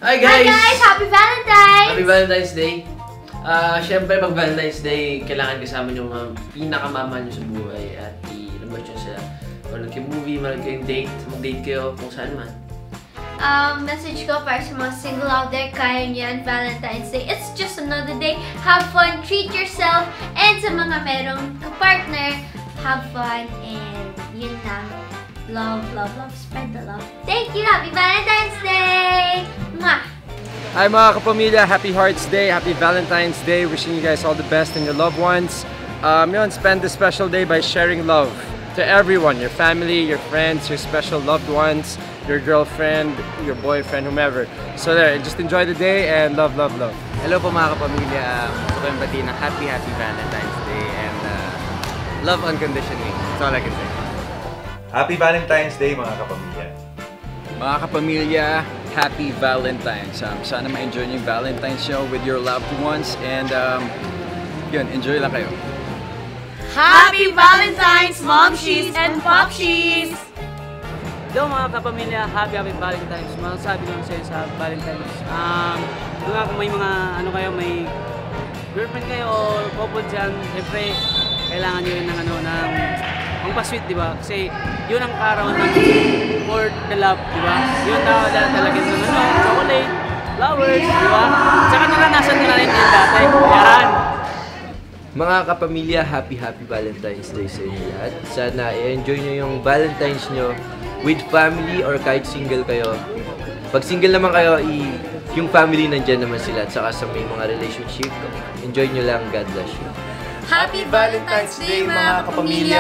Hi guys! Happy Valentine's! Happy Valentine's Day! Siyempre pag Valentine's Day, kailangan kasama nyo mga pinakamama nyo sa buhay at i-remote nyo sila. Manood kayo movie, manood kayong date, mag-date kayo kung saan man. Message ko para sa mga single out there, kaya niyan, Valentine's Day. It's just another day. Have fun, treat yourself, and sa mga merong partner, have fun, and yun lang. Love, love, love, spread the love. Thank you! Happy Valentine's Day! Mwah! Hi mga kapamilya, Happy Hearts Day, Happy Valentine's Day. Wishing you guys all the best and your loved ones. Spend this special day by sharing love to everyone, your family, your friends, your special loved ones, your girlfriend, your boyfriend, whomever. So there, just enjoy the day and love, love, love. Hello po mga kapamilya. Gusto ko yung batiin ng Happy Valentine's Day and love unconditionally. That's all I can say. Happy Valentine's Day mga kapamilya. Mga kapamilya, Happy Valentine's. Sana ma-enjoy niyo yung Valentine's show with your loved ones and yun, enjoy lang kayo. Happy Valentine's, Momshies and Popshies! Hello mga kapamilya, Happy Valentine's. Masasabi lang sa'yo sa Valentine's. Kung nga kung may mga may girlfriend kayo o couple dyan, siyempre kailangan nyo rin ng ang pa-sweet, di ba? Kasi yun ang araw ng for the love, di ba? Yun talaga ng chocolate, flowers, di ba? Tsaka naranasan ko na rin yung dati. Yan! Mga kapamilya, Happy Valentine's Day sa inyo lahat. Sana i-enjoy nyo yung Valentine's nyo with family or kahit single kayo. Pag single naman kayo, yung family nandyan naman sila. At saka sa may mga relationship, enjoy nyo lang. God bless you. Happy Valentine's Day mga kapamilya!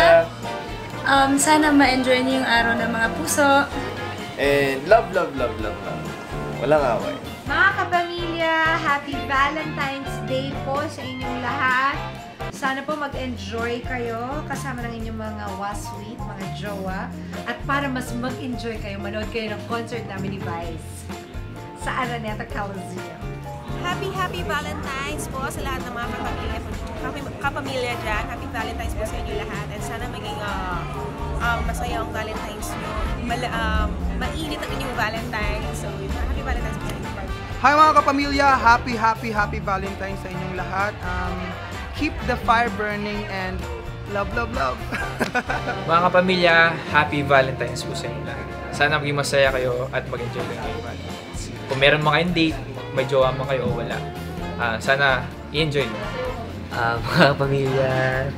Sana ma-enjoy niyo yung araw ng mga puso. And love, love, love, love, love. Walang away. Mga kapamilya, Happy Valentine's Day po sa inyong lahat. Sana po mag-enjoy kayo kasama ng inyong mga wasweet, mga jowa. At para mas mag-enjoy kayo, manood kayo ng concert namin ni Vice sa Araneta Coliseum. Happy Valentine's po sa lahat ng mga kapamilya dyan. Happy Valentine's po sa inyo lahat. And sana maging masaya ang Valentine's nyo. Mainit ang inyong Valentine's. So, Happy Valentine's po sa inyo. Hi mga kapamilya! Happy Valentine's sa inyong lahat. Keep the fire burning and love, love, love! Mga kapamilya, Happy Valentine's po sa inyo lahat. Sana maging masaya kayo at mag-enjoy kayo Valentine's. Kung meron mga date, may jowa mo kayo o wala. Sana i-enjoy nyo. Mga kapamilya,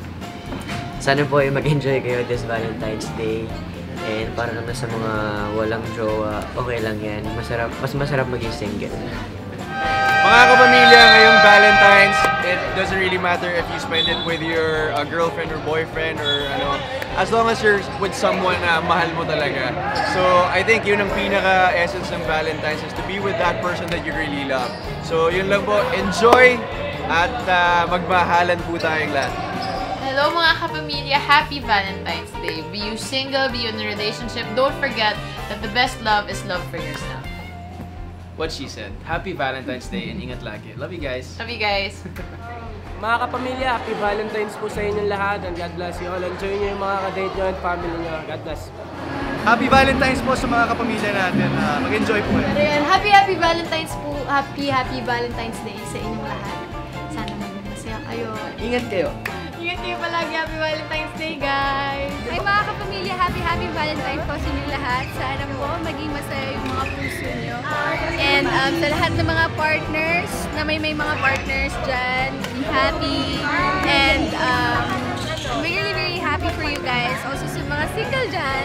sana po ay mag-enjoy kayo this Valentine's Day. And para naman sa mga walang jowa, okay lang yan. Mas masarap maging single. Mga kapamilya, ngayong Valentine's, it doesn't really matter if you spend it with your girlfriend or boyfriend or as long as you're with someone na mahal mo talaga. So, I think yun ang pinaka-essence ng Valentine's is to be with that person that you really love. So, yun lang po, enjoy at magmahalan po tayong lahat. Hello mga kapamilya, Happy Valentine's Day. Be you single, be you in a relationship, don't forget that the best love is love for yourself. What she said. Happy Valentine's Day and ingat lagi. Love you guys. Love you guys. Mga kapamilya, Happy Valentine's po sa inyong lahat and God bless you all. Enjoy nyo yung mga kadate nyo and family nyo. God bless. Happy Valentine's po sa mga kapamilya natin. Mag-enjoy po kayo. Ayan, Happy Valentine's po. Happy Valentine's Day sa inyong lahat. Sana maging masaya kayo. Ingat kayo! Ingat kayo palagi. Happy Valentine's Day, guys! Ay mga kapamilya, Happy Valentine's po sa inyong lahat. Sana po maging masaya yung mga puso nyo. And sa lahat ng mga partners, na may mga partners dyan, be happy. And I'm really, really happy for you guys. Also sa mga single dyan,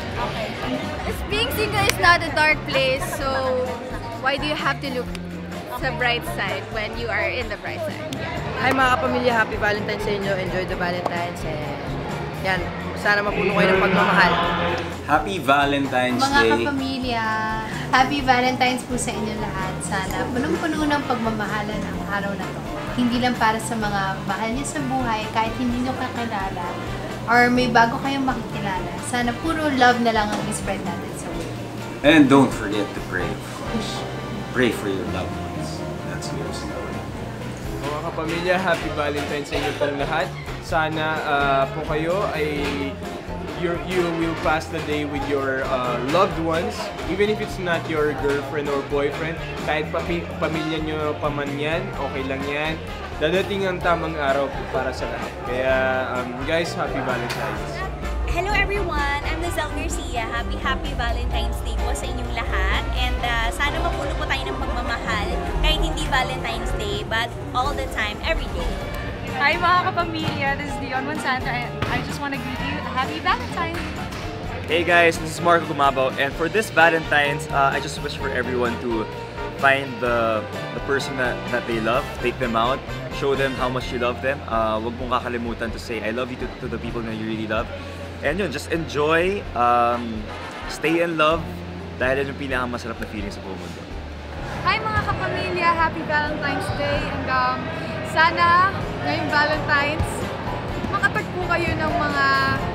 being single is not a dark place, so why do you have to look sa bright side when you are in the bright side? Hi mga kapamilya, Happy Valentine's sa inyo. Enjoy the Valentine's and yan, sana mapuno kayo ng pagmamahal. Happy Valentine's Mga Day. kapamilya, Happy Valentine's po sa inyo lahat. Sana punong-puno ng pagmamahalan ang araw na to. Hindi lang para sa mga mahal niyo sa buhay, kahit hindi niyo kakilala, or may bago kayong makikilala. Sana puro love na lang ang spread natin sa world. And don't forget to pray, of course. Pray for your loved ones. That's yours. Mga kapamilya, Happy Valentine's sa inyo pong lahat. Sana po kayo ay you will pass the day with your loved ones, even if it's not your girlfriend or boyfriend, kahit pamilya nyo pa man yan, okay lang yan. Dadating ang tamang araw para sa lahat. Kaya guys, happy Valentine's. Hello everyone! I'm Lizelle Garcia. Happy Valentine's Day po sa inyong lahat. And sana mapuno po tayo ng pagmamahal kahit hindi Valentine's Day, but all the time, every day. Hi mga kapamilya, this is Dion Monsanta and I just want to greet you a happy Valentine's. Hey guys, this is Marco Gumabaw, and for this Valentine's, I just wish for everyone to find the person that they love, take them out, show them how much you love them. Huwag mong kakalimutan to say I love you to the people that you really love. And yun, just enjoy, stay in love, dahil yun yung pinakamasarap na feeling sa buong mundo. Hi mga kapamilya, happy Valentine's Day, and sana ngayong Valentine's makatagpo kayo ng mga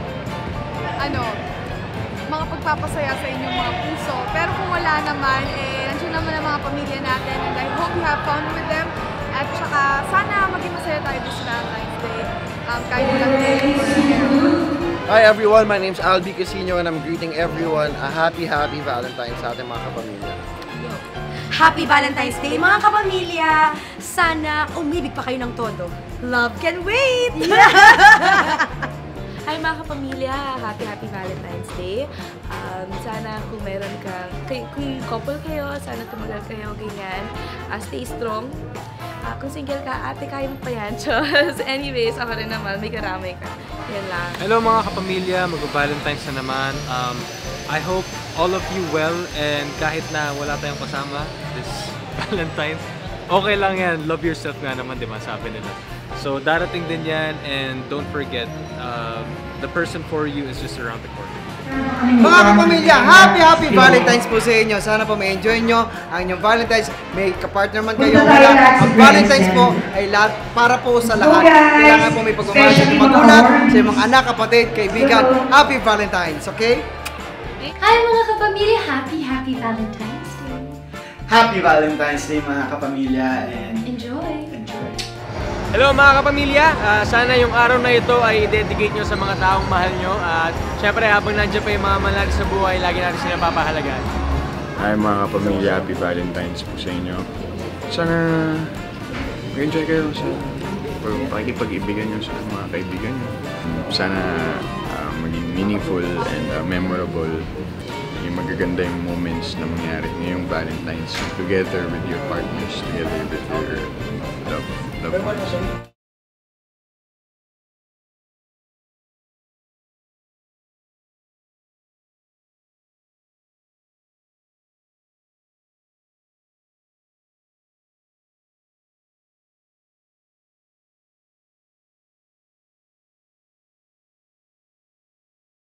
mga pagpapasaya sa inyong mga puso. Pero kung wala naman, nandiyan naman ang mga pamilya natin, and I hope you have fun with them. At saka sana maging masaya tayo this Valentine's Day. Kahit lang din. Hi everyone, my name's Albi Casino and I'm greeting everyone a happy Valentine's sa ating mga kapamilya. Happy Valentine's Day mga kapamilya! Sana umibig pa kayo ng todo. Love can wait! Hi mga kapamilya! Happy Valentine's Day! Sana kung meron kung couple kayo, sana tumagal kayo, ganyan. Stay strong. Kung single ka, ate, kaya mo pa yan. Anyways, ako rin naman, may karamay ka. Yan lang. Hello mga kapamilya, mag-Valentine's na naman. I hope all of you well, and kahit na wala tayong kasama this Valentine's, okay lang yan. Love yourself nga naman, di ba? Sabi nila. So darating din yan, and don't forget, the person for you is just around the corner. Mga kapamilya, happy Valentine's po sa inyo. Sana po may enjoy nyo ang inyong Valentine's. May kapartner man kayo. Ang Valentine's po ay lahat para po sa lahat. Kailangan po may pagmamahal sa inyong magulang, sa inyong mga anak, kapatid, kaibigan. Happy Valentine's, okay? Hi mga kapamilya, happy Valentine's Day. Happy Valentine's Day mga kapamilya, and enjoy. Hello mga kapamilya, sana yung araw na ito ay i-dedicate nyo sa mga taong mahal nyo, at syempre habang nandiyan pa yung mga mahal natin sa buhay, lagi natin sila papahalagaan. Hi mga kapamilya, happy Valentine's po sa inyo. Sana mag-enjoy kayo sa pakikipag-ibigan nyo sa mga kaibigan nyo. Sana maging meaningful and memorable, yung magaganda yung moments na mangyari ngayong Valentine's together with your partners, together with your loved ones.